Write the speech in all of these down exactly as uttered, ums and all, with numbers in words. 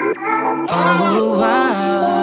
Oh, wow.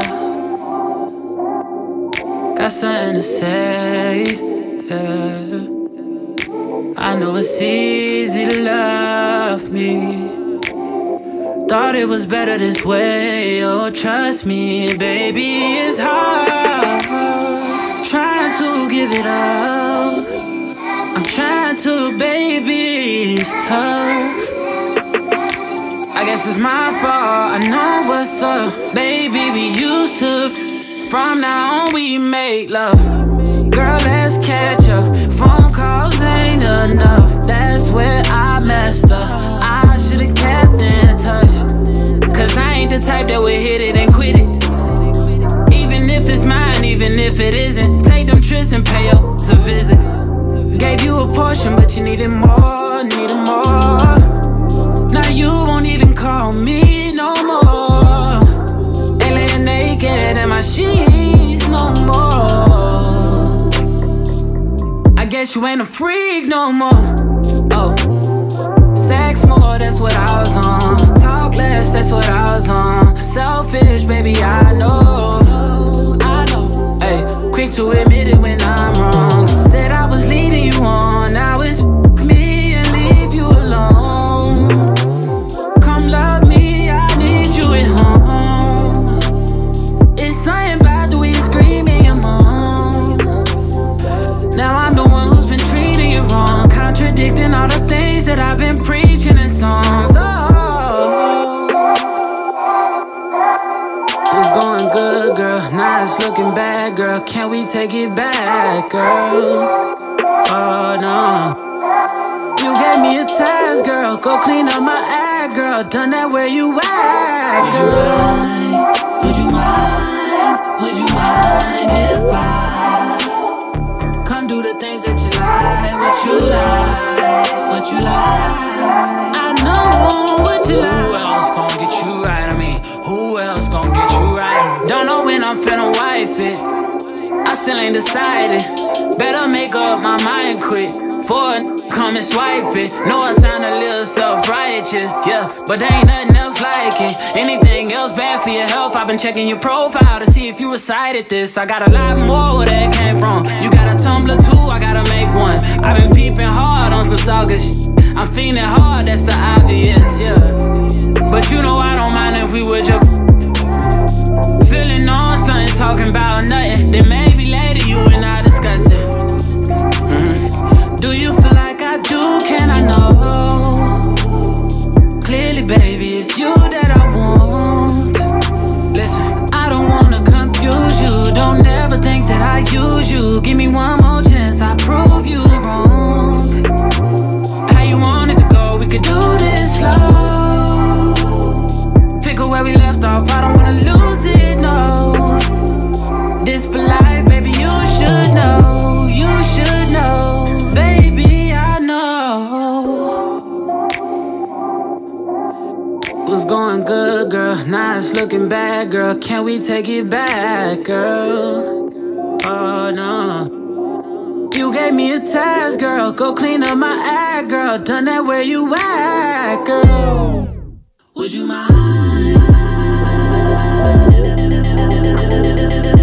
Got something to say, yeah. I know it's easy to love me. Thought it was better this way, oh trust me, baby, it's hard. Trying to give it up, I'm trying to, baby, it's tough. I guess it's my fault, I know what's up. Baby, we used to, from now on we make love. Girl, let's catch up, phone calls ain't enough. That's where I messed up, I should've kept in touch. Cause I ain't the type that would hit it and quit it. Even if it's mine, even if it isn't. Take them trips and pay up to visit. Gave you a portion, but you needed more, needed more. Now you won't even call me no more. Ain't laying naked in my sheets no more. I guess you ain't a freak no more. Oh, sex more, that's what I was on. Talk less, that's what I was on. Selfish, baby, I know, I know. Ay, quick to admit it when I'm wrong. Said I was leading you on, now it's f me and leave you alone. Come love me, I need you at home. It's something about the way you scream in your mom. Now I'm the one who's been treating you wrong, contradicting all the things that I've been preaching in songs. Oh, it was going good, girl, now it's looking bad, girl. Can we take it back, girl? Oh, no. You gave me a task, girl, go clean up my act, girl. Done that where you at, girl? Would you mind, would you mind, would you mind if I come do the things that you like, what you like, what you like? I know what you like. Who else gon' get you right? I mean, who else gon' get you right? Don't know when I'm finna wife it, I still ain't decided. Better make up my mind quick for it, come and swipe it. Know I sound a little self-righteous, yeah, but there ain't nothing else like it. Anything else bad for your health? I've been checking your profile to see if you recited this. I got a lot more where that came from. You got a Tumblr too, I gotta make one. I've been peeping hard on some stalker shit. I'm feeling hard, that's the obvious, yeah. But you know I don't mind if we were just feeling on something, talking about nothing. Then maybe later you and I discuss it. Mm-hmm. Do you feel like I do? Can I know? Clearly, baby, it's you that I want. Listen, I don't wanna confuse you. Don't ever think that I use you. Give me one more chance, I prove you wrong. How you want it to go? We could do this slow. Pick up where we left off, I don't wanna lose it, no. This for life, baby, you should know. You should know. Baby, I know. It was going good, girl, now it's looking bad, girl. Can we take it back, girl? Oh, no. You gave me a task, girl, go clean up my act, girl. Done that where you at, girl? Would you mind?